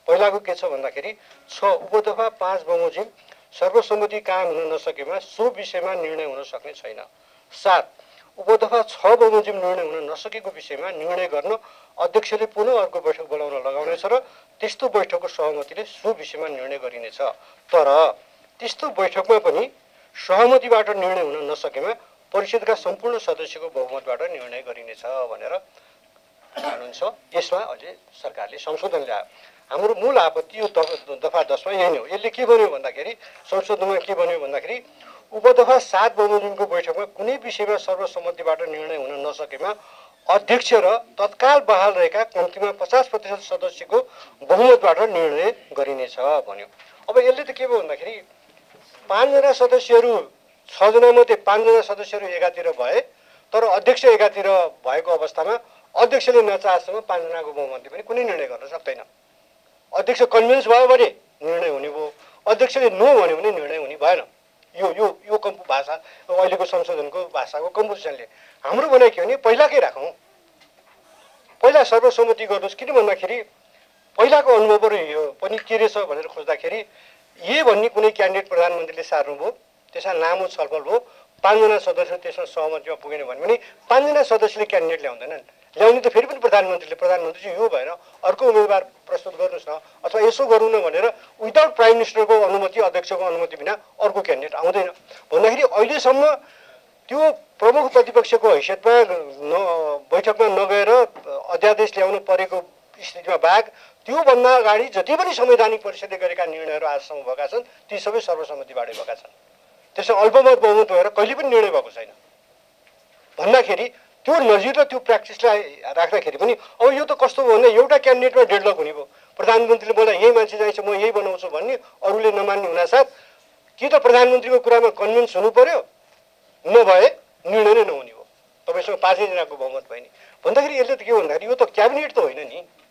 पहिलाको के छ भन्दाखेरि 6 उपदफा 5 बमोजिम सर्वसम्मति कायम हुन नसकेमा सो विषयमा निर्णय हुन सक्ने छैन। 7 उपदफा 6 बमोजिम निर्णय हुन नसकेको विषयमा निर्णय गर्न अध्यक्षले पुनः अर्को बैठक बोलाउन लगाउनेछ र त्यस्तो बैठकको सहमतिले सो विषयमा निर्णय गरिनेछ। तर त्यस्तो बैठकमा पनि सहमतिबाट निर्णय हुन नसकेमा परिषदका सम्पूर्ण सदस्यको बहुमतबाट निर्णय गरिनेछ भनेर कानुन छ। यसमा अझै सरकारले संशोधन ल्यायो। हाम्रो मूल आपत्ति यो दफा 10 मा यही हो। यसले के भन्यो भन्दाखेरि संशोधनमा के भन्यो भन्दाखेरि उपदफा 7 बमोजिमको बैठकमा कुनै विषयमा सर्वसम्मतिबाट निर्णय हुन नसकेमा अध्यक्ष र तत्काल बहाल रहेका कम्तीमा 50% सदस्यको बहुमतबाट निर्णय गरिनेछ भन्यो। अब यसले त के भयो भन्दाखेरि 5 जना सदस्यहरू 6 जना मध्ये 5 जना सदस्यहरू एकातिर भए तर अध्यक्ष एकातिर भएको अवस्थामा अध्यक्षले नचाहेसम्म 5 जनाको बहुमतले पनि कुनै निर्णय गर्न सक्दैन। अध्यक्ष कन्भिन्स भयो भने निर्णय हुने भयो, अध्यक्षले नो भन्यो भने निर्णय हुने भएन। यो कम्पु भाषा अहिलेको संशोधनको भाषाको कम्पोजिसनले हाम्रो भनाइ के हो भने पहिलाकै राखौँ, पहिला सर्वसम्मति गर्नुहोस्। किन भन्दाखेरि पहिलाको अनुभवहरू पनि के रहेछ भनेर खोज्दाखेरि ए भन्ने कुनै क्यान्डिडेट प्रधानमन्त्रीले सार्नुभयो, त्यसमा लामो छलफल भयो, 5 जना सदस्य त्यसमा सहमतिमा पुगेन भने 5 जना सदस्यले क्यान्डिडेट ल्याउँदैनन्। ल्याउने त फेरि पनि प्रधानमन्त्री चाहिँ यो भएर अर्को उम्मेदवार प्रस्तुत गर्नुहोस् न अथवा यसो गर्नु न भनेर विदाउट प्राइम मिनिस्टरको अनुमति अध्यक्षको अनुमति बिना अर्को क्यान्डिडेट आउँदैन भन्दाखेरि अहिलेसम्म त्यो प्रमुख प्रतिपक्षको हैसियतमा बैठकमा नगएर अध्यादेश ल्याउनु परेको स्थितिमा बाहेक त्योभन्दा अगाडि जति पनि संवैधानिक परिषदले गरेका निर्णयहरू आजसम्म भएका छन् ती सबै सर्वसम्मतिबाटै भएका छन्। त्यसमा अल्पमत बहुमत भएर कहिले पनि निर्णय भएको छैन भन्दाखेरि त्यो नजिर र त्यो प्र्याक्टिसलाई राख्दाखेरि पनि अब यो त कस्तो भयो भने एउटा क्यान्डिडेटमा डेडलक हुने भयो। प्रधानमन्त्रीले मलाई यही मान्छे चाहिन्छ म यही बनाउँछु भन्ने अरूले नमान्ने हुनासाथ कि त प्रधानमन्त्रीको कुरामा कन्भिन्स हुनु पर्यो नभए निर्णय नै नहुने हो। तपाईँसँग 5 जनाको बहुमत भयो नि भन्दाखेरि यसले त के भन्दाखेरि यो त क्याबिनेट त होइन नि।